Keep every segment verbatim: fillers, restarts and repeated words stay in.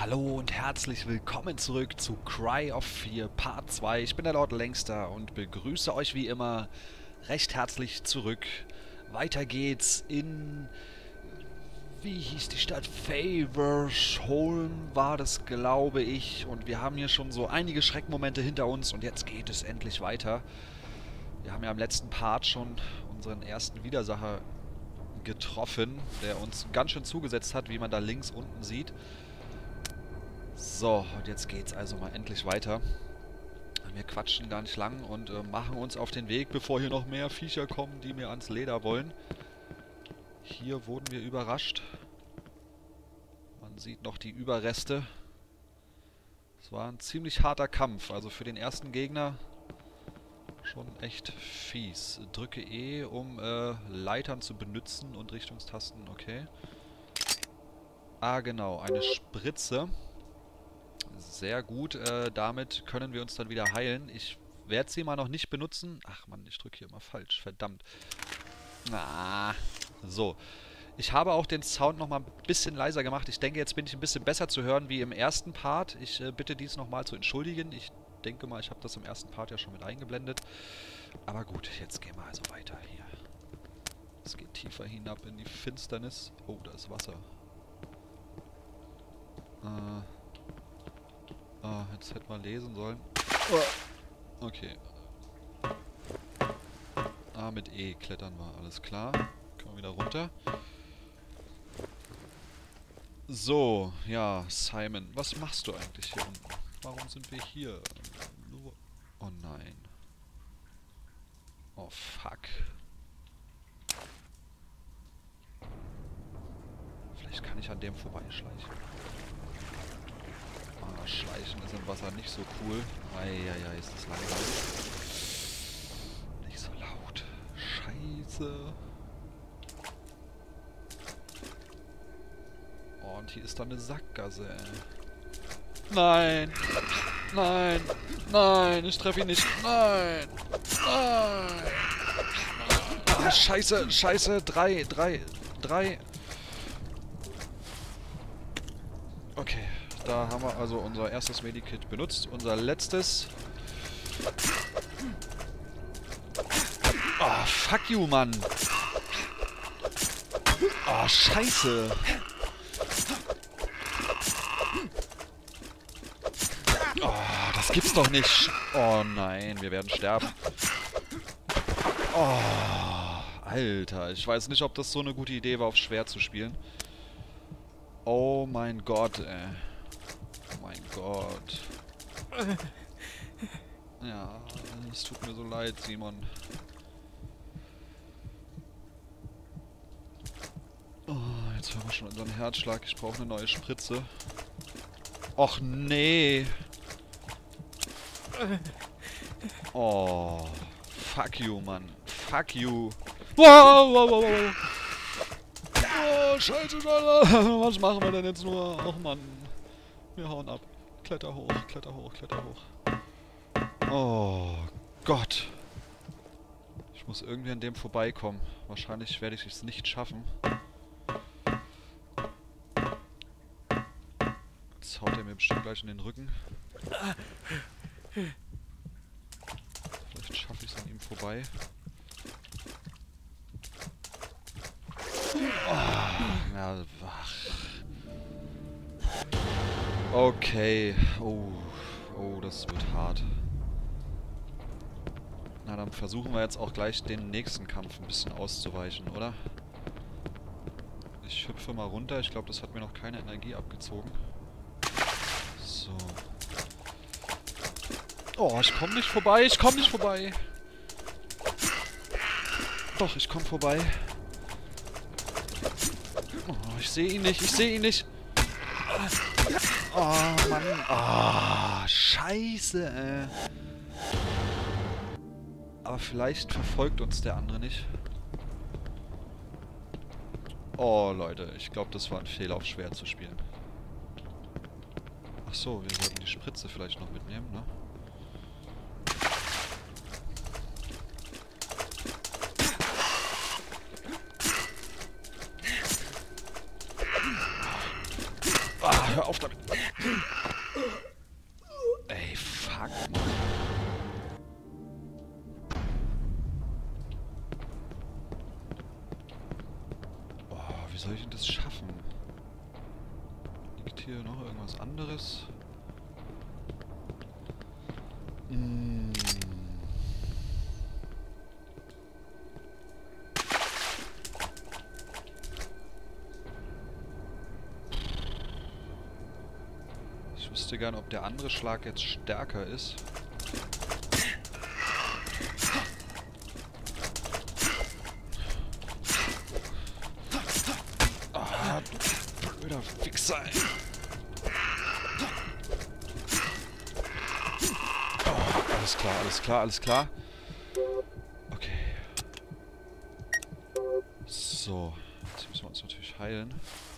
Hallo und herzlich willkommen zurück zu Cry of Fear Part zwei. Ich bin der Lord Langster und begrüße euch wie immer recht herzlich zurück. Weiter geht's in... Wie hieß die Stadt? Faversholm war das, glaube ich. Und wir haben hier schon so einige Schreckmomente hinter uns und jetzt geht es endlich weiter. Wir haben ja im letzten Part schon unseren ersten Widersacher getroffen, der uns ganz schön zugesetzt hat, wie man da links unten sieht. So, und jetzt geht's also mal endlich weiter. Wir quatschen gar nicht lang und äh, machen uns auf den Weg, bevor hier noch mehr Viecher kommen, die mir ans Leder wollen. Hier wurden wir überrascht. Man sieht noch die Überreste. Es war ein ziemlich harter Kampf, also für den ersten Gegner schon echt fies. Drücke E, um äh, Leitern zu benutzen und Richtungstasten, okay. Ah genau, eine Spritze. Sehr gut, äh, damit können wir uns dann wieder heilen. Ich werde sie mal noch nicht benutzen. Ach man, ich drücke hier immer falsch, verdammt. Ah, so. Ich habe auch den Sound noch mal ein bisschen leiser gemacht. Ich denke, jetzt bin ich ein bisschen besser zu hören wie im ersten Part. Ich äh, bitte dies nochmal zu entschuldigen. Ich denke mal, ich habe das im ersten Part ja schon mit eingeblendet. Aber gut, jetzt gehen wir also weiter hier. Es geht tiefer hinab in die Finsternis. Oh, da ist Wasser. Äh... Ah, jetzt hätte man lesen sollen. Okay. Ah, mit E klettern wir, alles klar. Können wir wieder runter. So, ja, Simon, was machst du eigentlich hier unten? Warum sind wir hier? Oh nein. Oh fuck. Vielleicht kann ich an dem vorbeischleichen. Schleichen ist im Wasser nicht so cool. Eieiei, ist das langsam. Nicht so laut. Scheiße. Oh, und hier ist dann eine Sackgasse, ey. Nein! Nein! Nein! Ich treffe ihn nicht! Nein! Nein! Ah, scheiße! Scheiße! Drei! Drei! Drei! Okay. Da haben wir also unser erstes Medikit benutzt. Unser letztes. Oh, fuck you, Mann. Oh, scheiße. Oh, das gibt's doch nicht. Oh nein, wir werden sterben. Oh, Alter. Ich weiß nicht, ob das so eine gute Idee war, auf schwer zu spielen. Oh mein Gott, ey. Mein Gott. Ja, es tut mir so leid, Simon. Oh, jetzt hören wir schon unseren Herzschlag. Ich brauche eine neue Spritze. Och, nee. Oh, fuck you, Mann. Fuck you. Wow, wow, wow, wow. Oh, scheiße, scheiße. Was machen wir denn jetzt nur? Och, Mann. Wir hauen ab. Kletter hoch, kletter hoch, kletter hoch. Oh Gott. Ich muss irgendwie an dem vorbeikommen. Wahrscheinlich werde ich es nicht schaffen. Jetzt haut er mir bestimmt gleich in den Rücken. Vielleicht schaffe ich es an ihm vorbei. Oh, ja, ach. Okay. Oh. Oh, das wird hart. Na, dann versuchen wir jetzt auch gleich den nächsten Kampf ein bisschen auszuweichen, oder? Ich hüpfe mal runter. Ich glaube, das hat mir noch keine Energie abgezogen. So. Oh, ich komme nicht vorbei. Ich komme nicht vorbei. Doch, ich komme vorbei. Oh, ich sehe ihn nicht. Ich sehe ihn nicht. Oh, Mann. Ah, scheiße, ey. Aber vielleicht verfolgt uns der andere nicht. Oh, Leute. Ich glaube, das war ein Fehler, auf schwer zu spielen. Ach so, wir sollten die Spritze vielleicht noch mitnehmen, ne? Ah, hör auf damit. soll ich denn das schaffen? Liegt hier noch irgendwas anderes? Hm. Ich wüsste gern, ob der andere Schlag jetzt stärker ist. Ah, du blöder Wichser. Oh, alles klar, alles klar, alles klar. Okay. So. Jetzt müssen wir uns natürlich heilen.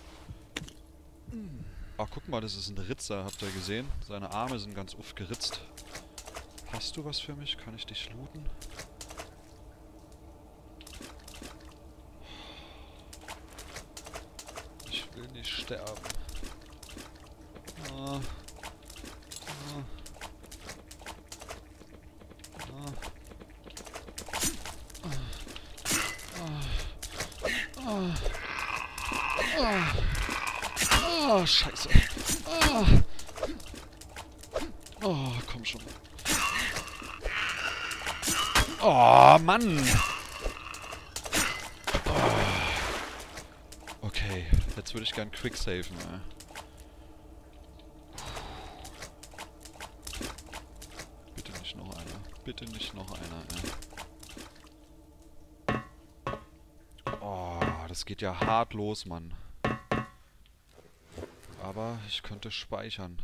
Ach, guck mal, das ist ein Ritzer, habt ihr gesehen? Seine Arme sind ganz uff geritzt. Hast du was für mich? Kann ich dich looten? Ich will nicht sterben. Ah. Ah. Ah. Ah. Ah. Ah. Oh, scheiße. Oh. Oh, komm schon. Oh, Mann. Oh. Okay, jetzt würde ich gern quicksaven. Ey. Bitte nicht noch einer. Bitte nicht noch einer. Ey. Oh, das geht ja hart los, Mann. Aber ich könnte speichern.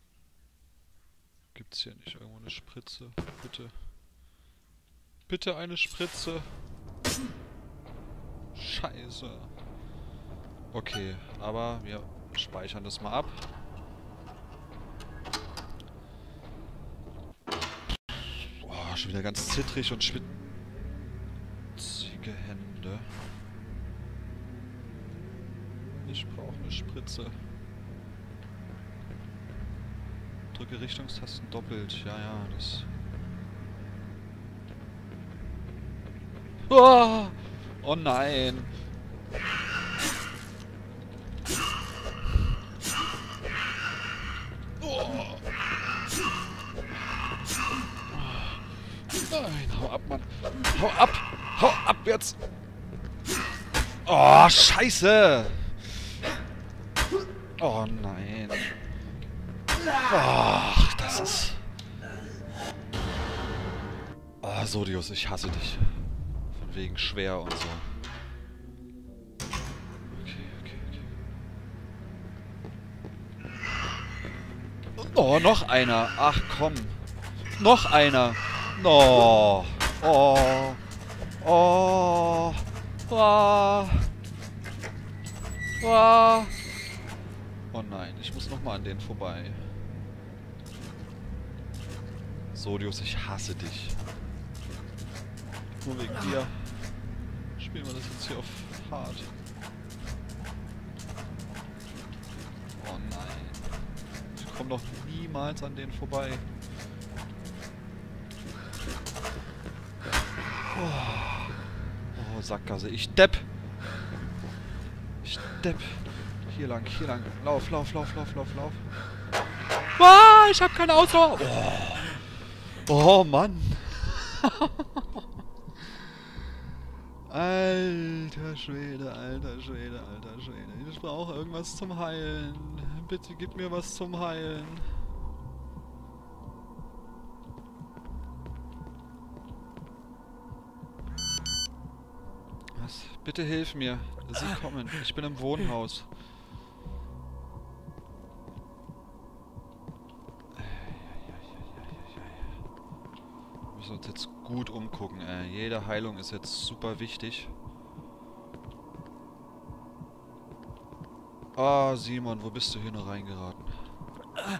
Gibt's hier nicht irgendwo eine Spritze? Bitte. Bitte eine Spritze. Scheiße. Okay, aber wir speichern das mal ab. Boah, schon wieder ganz zittrig und schwitzige Hände. Ich brauche eine Spritze. Drücke Richtungstasten doppelt. Ja, ja, das... Oh, oh nein! Oh. Nein, hau ab, Mann! Hau ab! Hau ab jetzt! Oh, Scheiße! Oh nein! Ach, das ist... Oh, Sodius, ich hasse dich. Von wegen schwer und so. Okay, okay, okay. Oh, noch einer. Ach, komm. Noch einer. No. Oh. Oh. Oh. Oh. Oh nein, ich muss nochmal an denen vorbei. Sodius, ich hasse dich. Nur wegen dir. Spielen wir das jetzt hier auf hart. Oh nein. Ich komme doch niemals an denen vorbei. Oh, oh Sackgasse. Ich depp. Ich depp. Hier lang, hier lang. Lauf, lauf, lauf, lauf, lauf, lauf. Ah, ich hab kein Auto. Oh, oh Mann. Alter Schwede, alter Schwede, alter Schwede. Ich brauche irgendwas zum Heilen. Bitte gib mir was zum Heilen. Was? Bitte hilf mir. Sie kommen. Ich bin im Wohnhaus. Wir müssen uns jetzt gut umgucken, ey. Jede Heilung ist jetzt super wichtig. Ah, Simon, wo bist du hier noch reingeraten? Ah.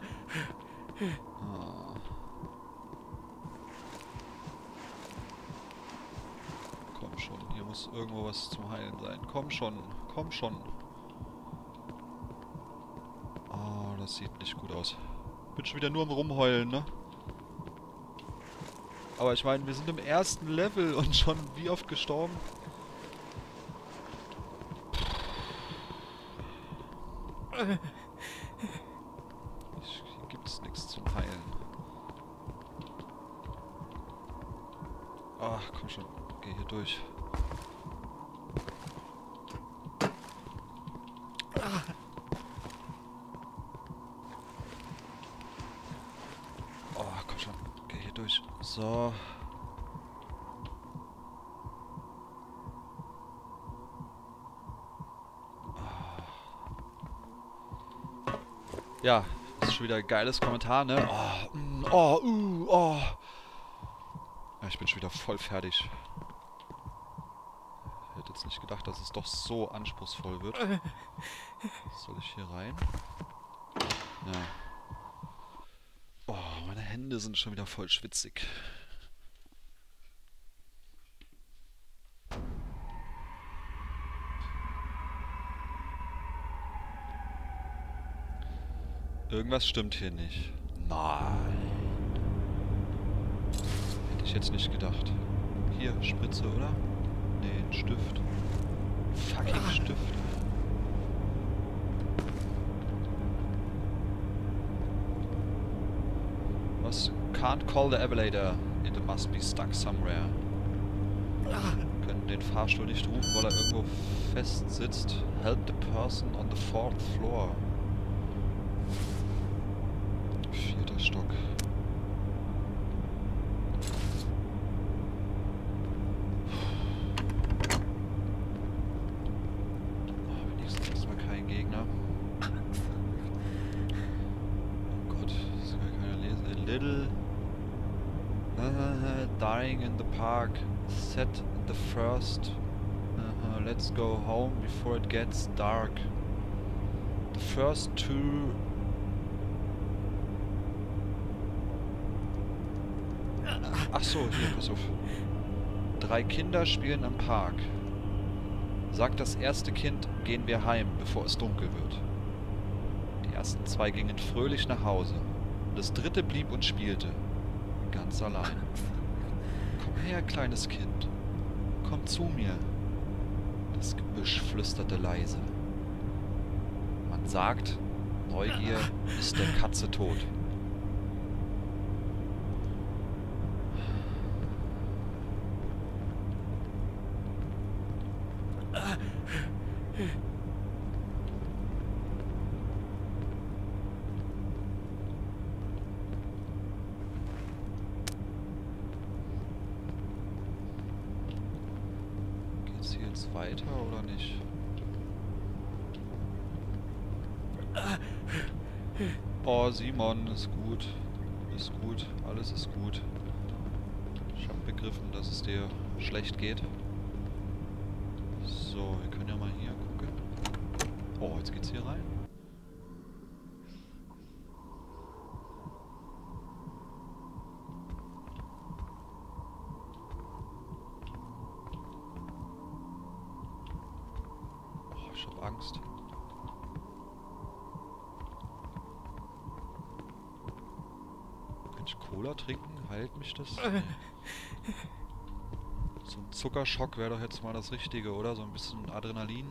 Komm schon, hier muss irgendwo was zum Heilen sein. Komm schon, komm schon. Oh, das sieht nicht gut aus. Bin schon wieder nur am Rumheulen, ne? Aber ich meine, wir sind im ersten Level und schon wie oft gestorben. Ich, hier gibt es nichts zum Heilen. Ach, komm schon. Geh hier durch. Oh, komm schon. Geh hier durch. So. Ja, das ist schon wieder ein geiles Kommentar, ne? Oh, mm, oh, uh, oh. Ja, ich bin schon wieder voll fertig. Ich hätte jetzt nicht gedacht, dass es doch so anspruchsvoll wird. Soll ich hier rein? Ja. Oh, meine Hände sind schon wieder voll schwitzig. Irgendwas stimmt hier nicht. Nein. Hätte ich jetzt nicht gedacht. Hier, Spritze, oder? Nee, ein Stift. Fucking Stift. Was? Can't call the elevator. It must be stuck somewhere. Wir können den Fahrstuhl nicht rufen, weil er irgendwo fest sitzt. Help the person on the fourth floor. Vierter Stock. Oh, wenigstens erstmal kein Gegner. Oh Gott, das kann keiner lesen. A little uh, dying in the park. Set the first. Uh, let's go home before it gets dark. The first two. Ach so, hier, pass auf. Drei Kinder spielen im Park. Sagt das erste Kind, gehen wir heim, bevor es dunkel wird. Die ersten zwei gingen fröhlich nach Hause. Das dritte blieb und spielte. Ganz allein. Komm her, kleines Kind. Komm zu mir. Das Gebüsch flüsterte leise. Man sagt, Neugier ist der Katze tot. Geht's hier jetzt weiter oder nicht? Oh, Simon, ist gut. Ist gut. Alles ist gut. Ich habe begriffen, dass es dir schlecht geht. So, wir können ja mal hier gucken. Oh, jetzt geht's hier rein. Oh, ich hab Angst. Kann ich Cola trinken? Heilt mich das? Nee. So ein Zuckerschock wäre doch jetzt mal das Richtige, oder? So ein bisschen Adrenalin.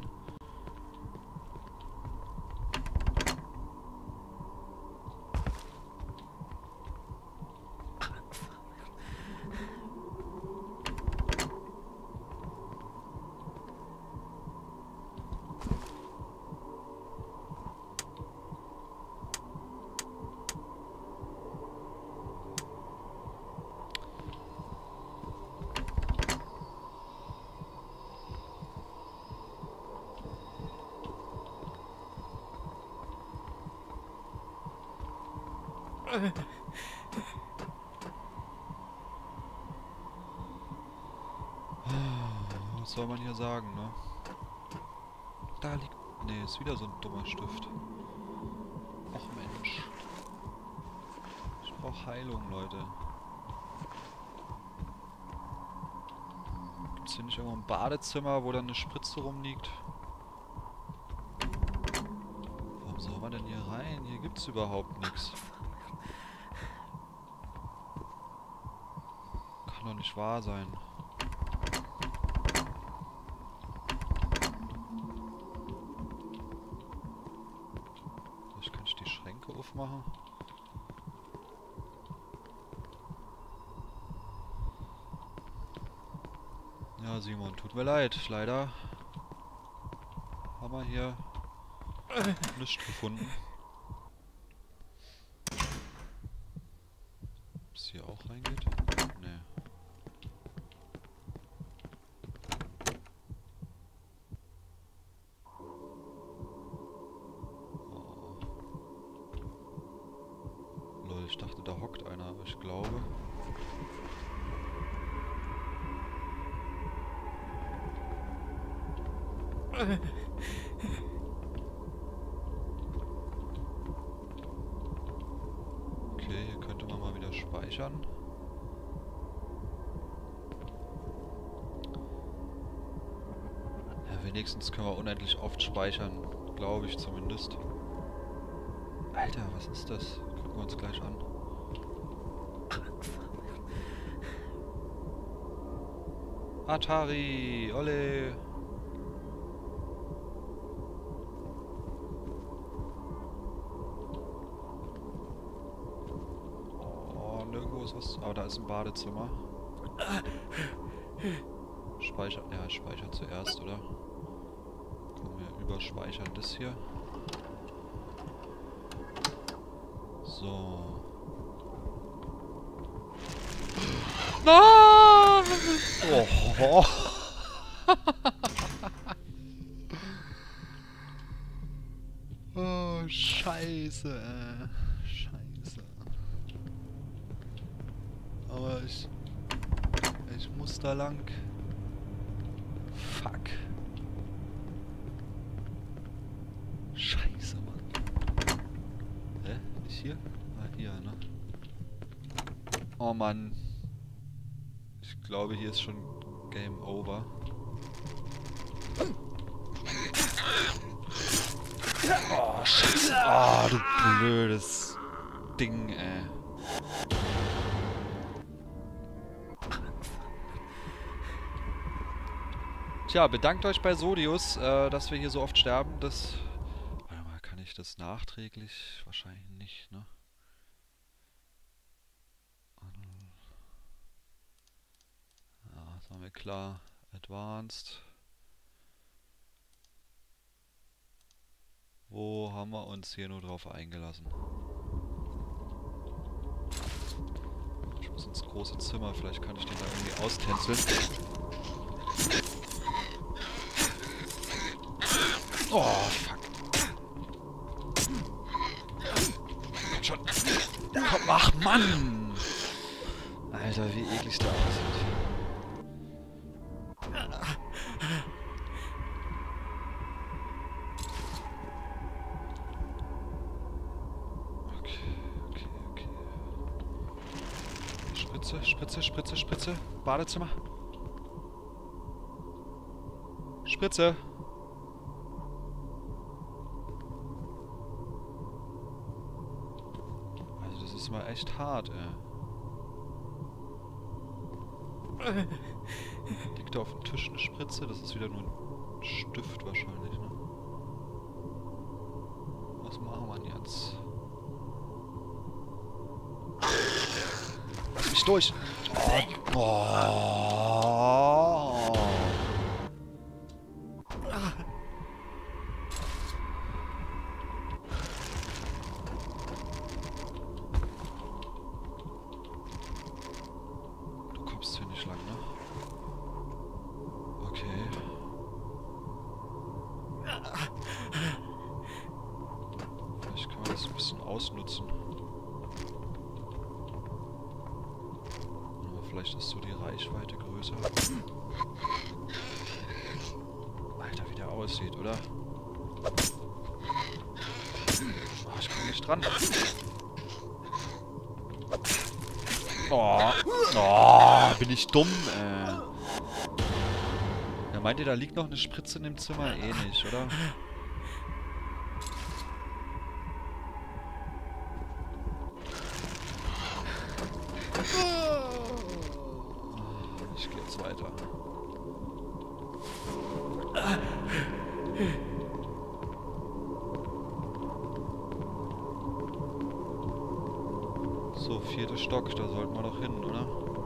Was soll man hier sagen, ne? Da liegt... Ne, ist wieder so ein dummer Stift. Och Mensch. Ich brauche Heilung, Leute. Gibt's hier nicht irgendwo ein Badezimmer, wo dann eine Spritze rumliegt? Warum soll man denn hier rein? Hier gibt's überhaupt nichts. Kann doch nicht wahr sein. machen. Ja, Simon, tut mir leid. Leider haben wir hier nichts gefunden. Ob es hier auch reingeht? Nee. Oh. Lol, ich dachte, da hockt einer, aber ich glaube... Okay, hier könnte man mal wieder speichern. Ja, wenigstens können wir unendlich oft speichern, glaube ich zumindest. Alter, was ist das? Gucken wir uns gleich an. Atari, ole! Nirgendwo ist was. Aber da ist ein Badezimmer. Speichern. Ja, ich speichere zuerst, oder? Komm, wir überspeichern das hier. So. Nein! Oh. Oh, Scheiße, äh. Scheiße. Aber ich... Ich muss da lang. Fuck. Scheiße, Mann. Hä? Nicht hier? Ah, hier, ne? Oh, Mann. Ich glaube, hier ist schon Game Over. Oh, Scheiße. Oh, du blödes Ding, ey. Tja, bedankt euch bei Sodius, äh, dass wir hier so oft sterben. Das... Warte mal, kann ich das nachträglich? Wahrscheinlich nicht, ne? Ja, das war mir klar. Advanced. Wo haben wir uns hier nur drauf eingelassen? Ich muss ins große Zimmer, vielleicht kann ich den da irgendwie austänzeln. Oh, fuck. Komm schon. Komm, ach, Mann! Alter, wie eklig der aussieht. Okay, okay, okay. Spritze, Spritze, Spritze, Spritze. Badezimmer. Spritze. Das ist mal echt hart, ey. Liegt da auf dem Tisch eine Spritze? Das ist wieder nur ein Stift wahrscheinlich, ne? Was machen wir denn jetzt? Lass mich durch! Oh. Oh. Du kommst hier nicht lang, ne? Okay. Vielleicht kann man das ein bisschen ausnutzen. Aber vielleicht ist so die Reichweite größer. Alter, wie der aussieht, oder? Oh, ich komme nicht dran. Oh. Oh, bin ich dumm, äh. Ja, meint ihr, da liegt noch eine Spritze in dem Zimmer? Eh nicht, oder? Ich gehe jetzt weiter. Stock, da sollten wir doch hin, oder?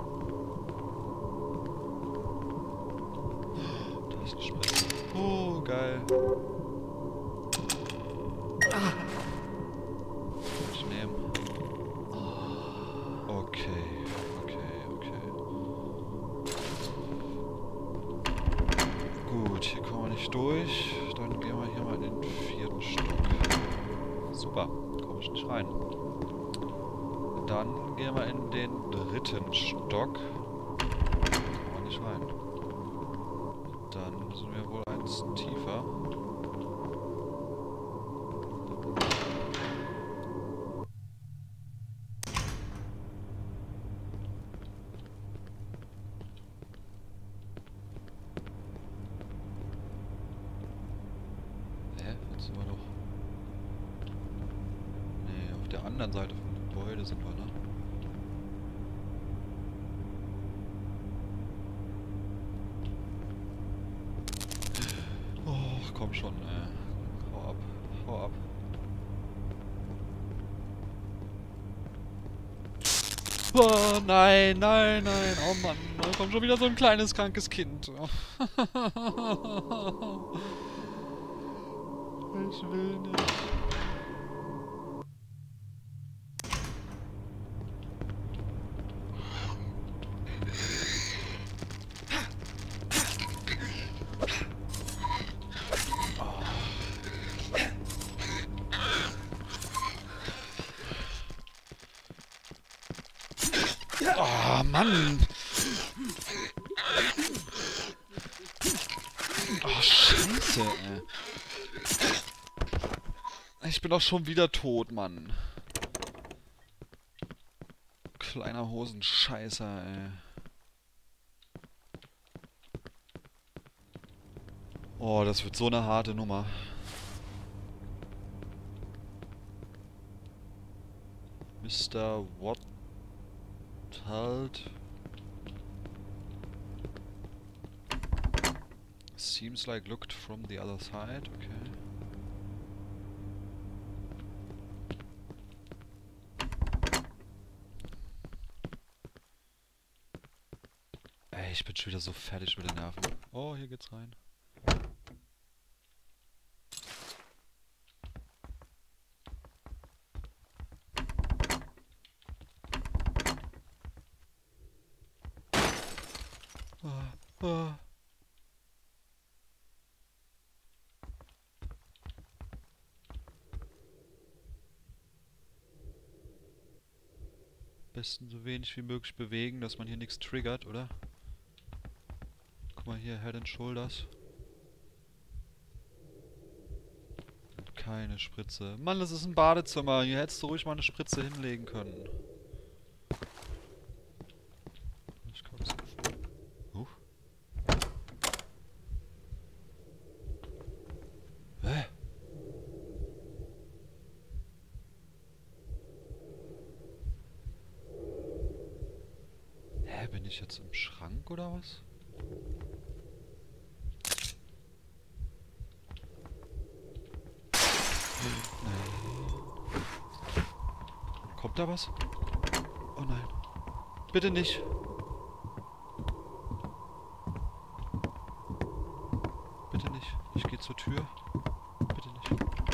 Da ist eine Spritze. Oh, geil. Ah. Ich nehme. Okay, okay, okay. Gut, hier kommen wir nicht durch. Dann gehen wir hier mal in den vierten Stock. Super, komme ich nicht rein. Dann gehen wir in den dritten Stock. Kommen wir nicht rein. Dann müssen wir wohl eins tiefer. Hä? Jetzt sind wir doch... Nee, auf der anderen Seite vom Gebäude sind wir, ne? Oh, komm schon, ey. Hau ab, hau ab. Oh, nein, nein, nein. Oh Mann, da kommt schon wieder so ein kleines, krankes Kind. Ich will nicht. Oh, Mann! Oh, Scheiße, ey. Ich bin doch schon wieder tot, Mann. Kleiner Hosenscheißer, ey. Oh, das wird so eine harte Nummer. Mister What? Halt. Seems like looked from the other side, okay. Ey, ich bin schon wieder so fertig mit den Nerven. Oh, hier geht's rein. Ah, ah. Besten so wenig wie möglich bewegen, dass man hier nichts triggert, oder? Guck mal hier, Head and Shoulders. Keine Spritze. Mann, das ist ein Badezimmer. Hier hättest du ruhig mal eine Spritze hinlegen können. Ich glaub's. Huch. Hä? Hä, bin ich jetzt im Schrank oder was? Kommt da was? Oh nein. Bitte nicht. Bitte nicht. Ich gehe zur Tür. Bitte nicht.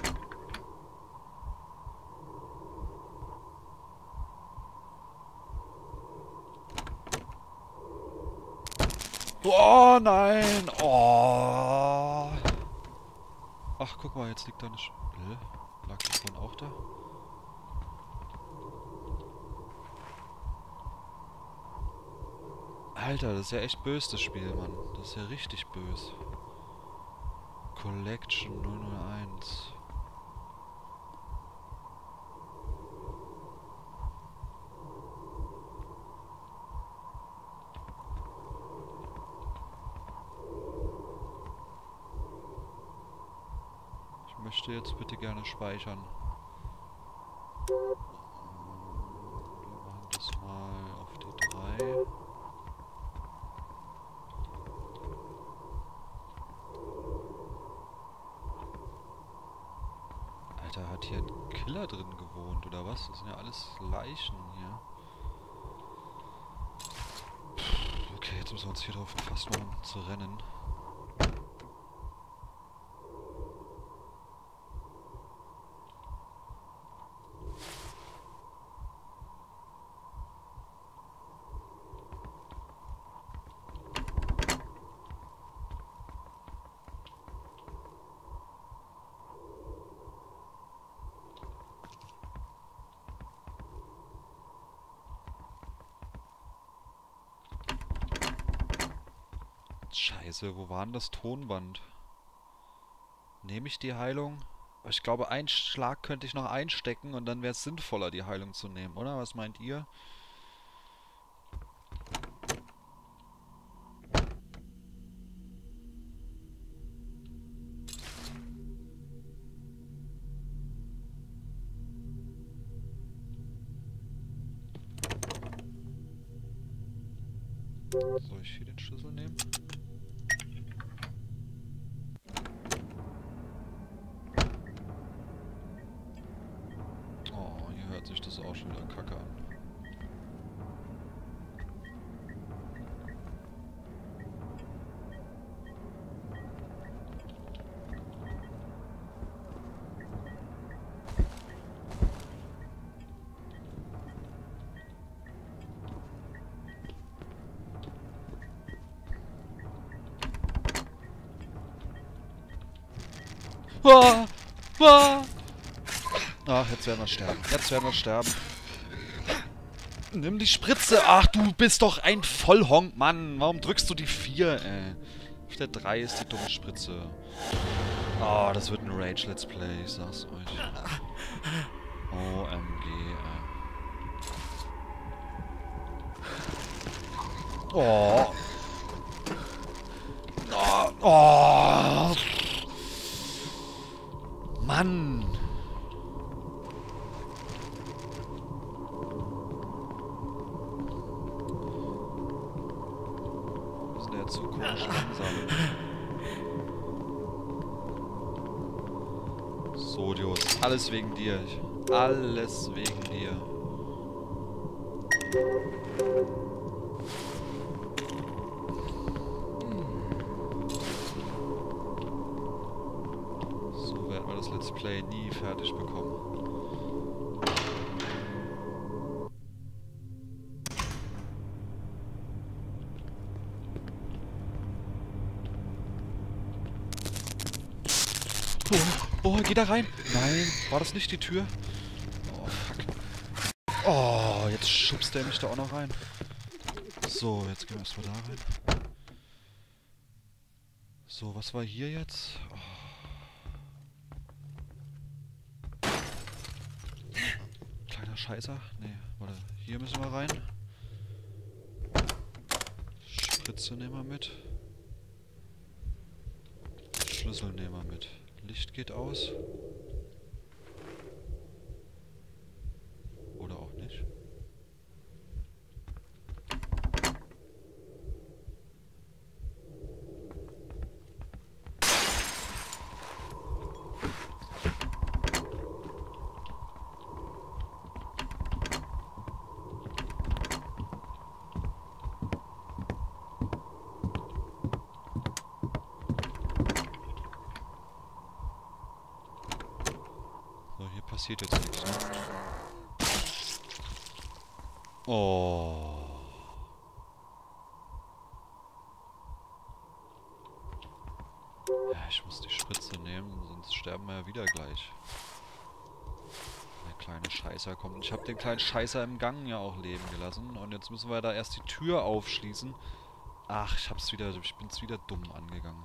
Oh nein! Oh! Ach, guck mal, jetzt liegt da eine Sch... Hä? Lag das vorhin auch da? Alter, das ist ja echt böse, das Spiel, Mann. Das ist ja richtig böse. Collection null null eins. Ich möchte jetzt bitte gerne speichern. Wir machen das mal auf die drei. Alter, hat hier ein Killer drin gewohnt, oder was? Das sind ja alles Leichen hier. uns hier drauf gefasst machen zu rennen. Scheiße, wo war denn das Tonband? Nehme ich die Heilung? Ich glaube, einen Schlag könnte ich noch einstecken und dann wäre es sinnvoller, die Heilung zu nehmen, oder? Was meint ihr? Soll ich hier den Schlüssel nehmen? Oh, hier hört sich das auch schon wieder kacke an. Ah, ah. Ach, jetzt werden wir sterben. Jetzt werden wir sterben. Nimm die Spritze. Ach, du bist doch ein Vollhonk, Mann. Warum drückst du die vier, ey? Auf der drei ist die dumme Spritze. Oh, das wird ein Rage-Let's Play, ich sag's euch. O M G, ey. Oh. Oh. Oh. Mann! Das ist der zu komisch langsam. So, Dios. Alles wegen dir. Alles wegen dir. Das Let's Play nie fertig bekommen. Oh, oh, geh da rein! Nein, war das nicht die Tür? Oh, fuck. Oh, jetzt schubst der mich da auch noch rein. So, jetzt gehen wir erstmal da rein. So, was war hier jetzt? Oh. Scheiße. Nee, warte. Hier müssen wir rein. Spritze nehmen wir mit. Schlüssel nehmen wir mit. Licht geht aus. Oder auch nicht. Passiert jetzt nichts, ne? Oh. Ja, ich muss die Spritze nehmen, sonst sterben wir ja wieder gleich. Der kleine Scheißer kommt. Ich habe den kleinen Scheißer im Gang ja auch leben gelassen. Und jetzt müssen wir da erst die Tür aufschließen. Ach, ich hab's wieder, ich bin's wieder dumm angegangen.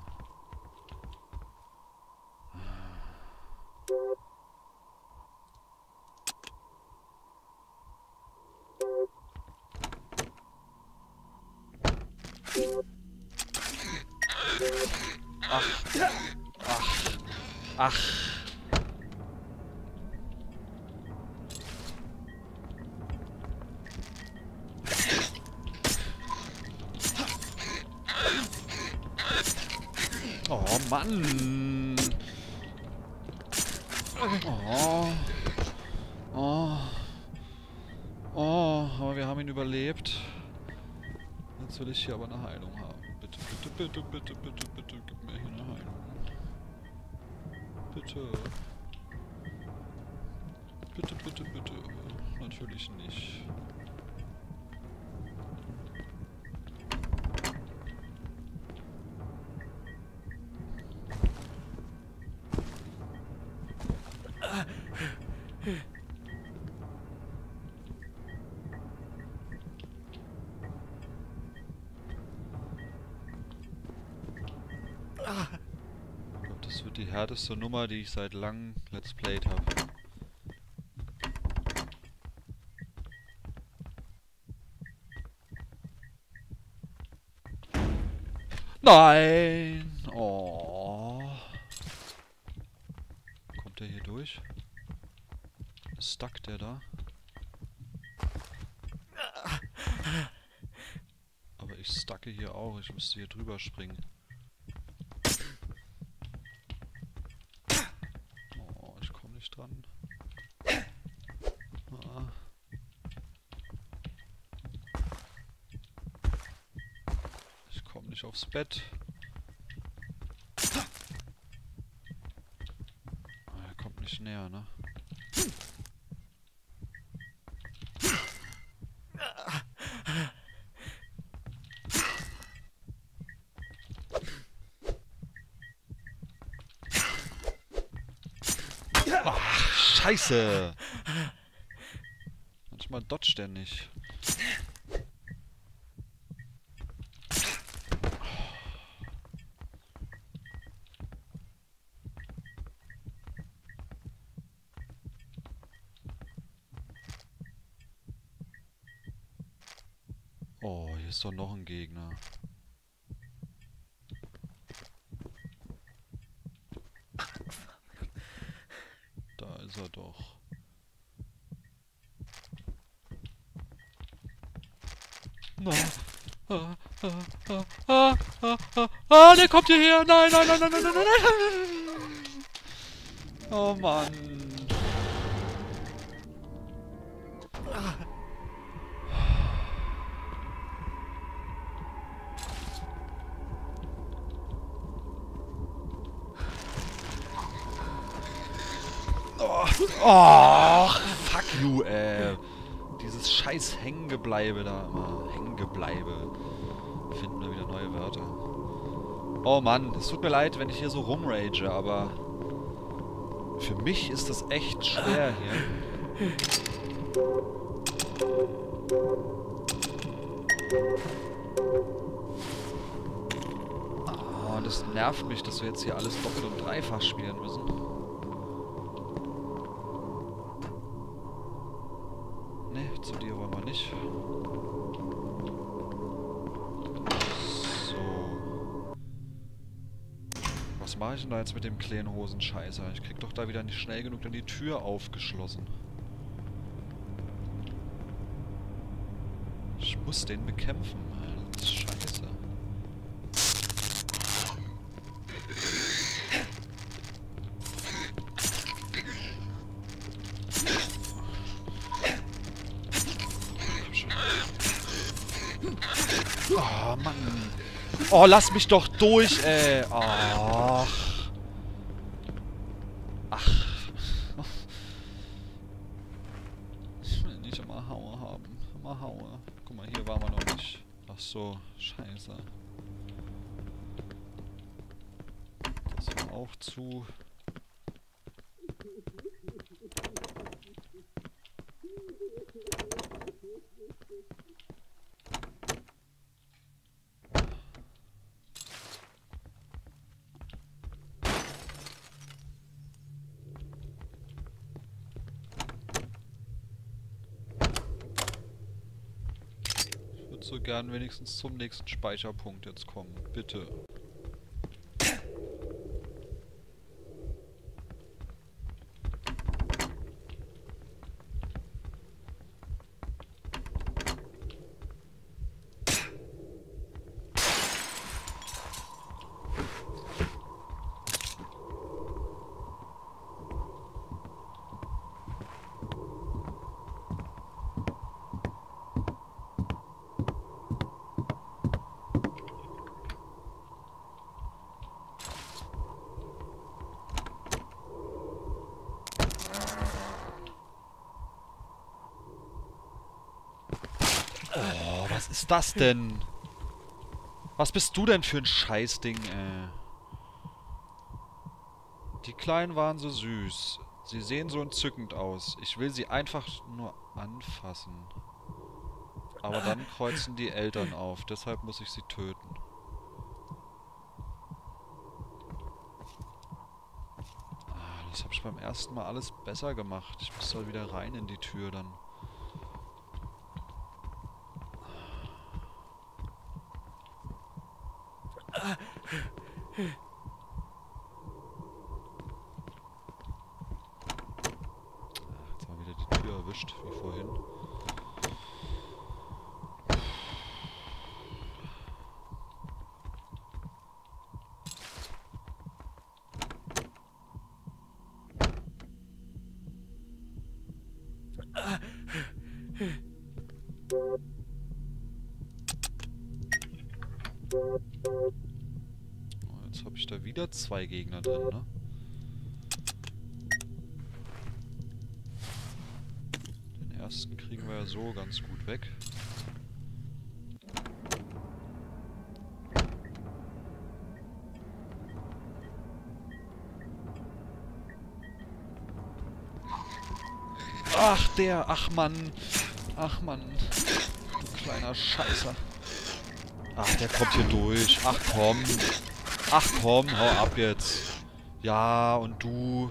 Ach. Ach. Ach. Oh Mann. Oh. Oh. Oh, aber wir haben ihn überlebt. Jetzt will ich hier aber eine Heilung haben. Bitte, bitte, bitte, bitte, bitte, bitte, gib mir hier eine Heilung. Bitte. Bitte, bitte, bitte. Natürlich nicht. Ich glaube, das wird die härteste Nummer, die ich seit langem Let's Played habe. Nein! Oh. Kommt der hier durch? Stuck der da? Aber ich stucke hier auch. Ich müsste hier drüber springen. Oh, ich komme nicht dran. Ah. Ich komme nicht aufs Bett. Ah, er kommt nicht näher, ne? Ach, Scheiße! Manchmal dodgt der nicht. Oh, hier ist doch noch ein Gegner. Da ist er doch. No. Ah, ah, ah, ah, ah, ah, ah, der kommt hierher! Nein, nein, nein, nein, nein, nein, nein, nein! Oh Mann! Oh, oh, fuck you, ey. Dieses scheiß Hängengebleibe da immer. Hängengebleibe. Finden wir wieder neue Wörter. Oh Mann, es tut mir leid, wenn ich hier so rumrage, aber für mich ist das echt schwer hier. Oh, das nervt mich, dass wir jetzt hier alles doppelt und dreifach spielen müssen. Ne, zu dir wollen wir nicht. So. Was mache ich denn da jetzt mit dem kleinen Hosenscheißer? Ich krieg doch da wieder nicht schnell genug dann die Tür aufgeschlossen. Ich muss den bekämpfen. Das ist scheiße. Oh, Mann. Oh, lass mich doch durch, ey. Ach. Ach. Ich will nicht immer Haue haben. Immer Haue. Guck mal, hier waren wir noch nicht. Ach so, scheiße. Das war auch zu. Ich würde so gern wenigstens zum nächsten Speicherpunkt jetzt kommen. Bitte. Was ist das denn? Was bist du denn für ein Scheißding, ey? Die Kleinen waren so süß. Sie sehen so entzückend aus. Ich will sie einfach nur anfassen. Aber dann kreuzen die Eltern auf. Deshalb muss ich sie töten. Ah, das habe ich beim ersten Mal alles besser gemacht. Ich muss da wieder rein in die Tür dann. Jetzt mal wieder die Tür erwischt, wie vorhin. Oh, jetzt habe ich da wieder zwei Gegner drin, ne? Den ersten kriegen wir ja so ganz gut weg. Ach, der, ach Mann. Ach Mann. Du kleiner Scheißer. Ach, der kommt hier durch. Ach komm. Ach komm, hau ab jetzt. Ja, und du.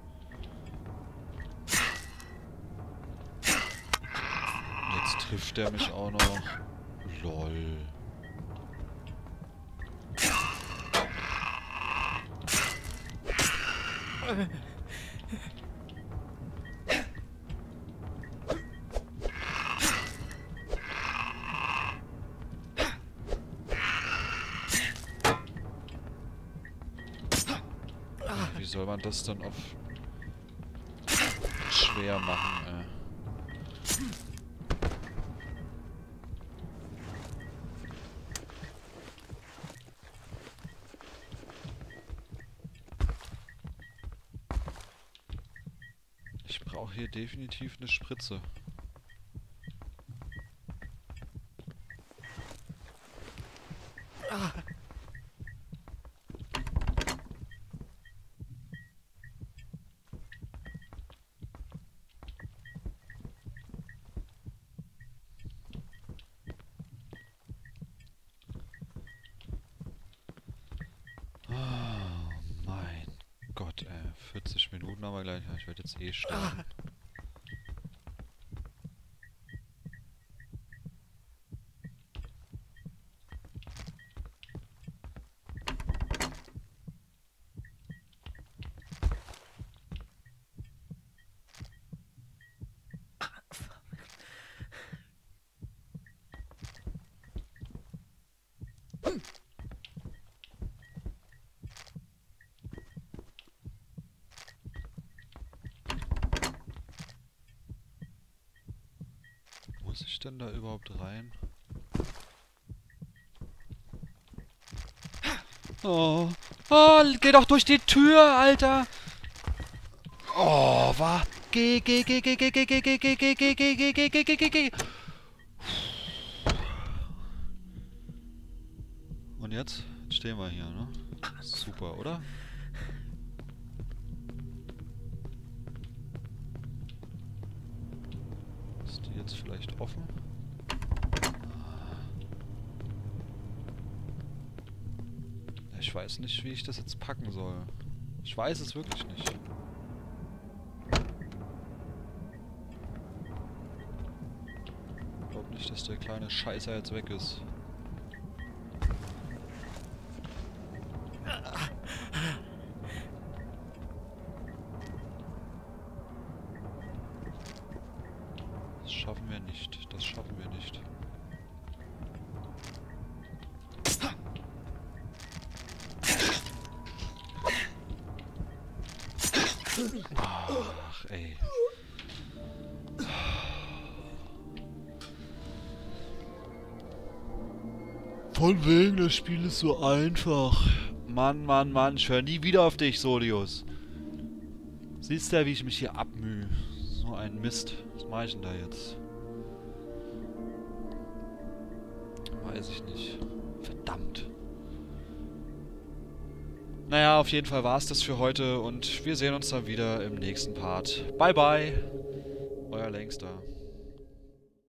Jetzt trifft er mich auch noch. Lol. Wie soll man das dann auf schwer machen, ey? Ich brauche hier definitiv eine Spritze. Ah. Gott, ey. vierzig Minuten haben wir gleich. Ich werde jetzt eh sterben. Muss ich denn da überhaupt rein? Oh. Oh, geh doch durch die Tür, Alter! Oh, wa? Geh, geh, geh, geh, geh, geh, geh, geh, geh, geh, geh, geh, geh, geh, geh, geh, geh, geh. Und jetzt? Jetzt stehen wir hier, ne? Super, oder? Ist die jetzt vielleicht offen? Ich weiß nicht, wie ich das jetzt packen soll. Ich weiß es wirklich nicht. Ich glaube nicht, dass der kleine Scheißer jetzt weg ist. Das schaffen wir nicht. Das schaffen wir nicht. Ach, ey. Von wegen, das Spiel ist so einfach. Mann, Mann, Mann, ich höre nie wieder auf dich, Solius. Siehst du ja, wie ich mich hier abmühe. So ein Mist. Was mache ich denn da jetzt? Weiß ich nicht. Verdammt. Naja, auf jeden Fall war es das für heute und wir sehen uns dann wieder im nächsten Part. Bye bye, euer Längster.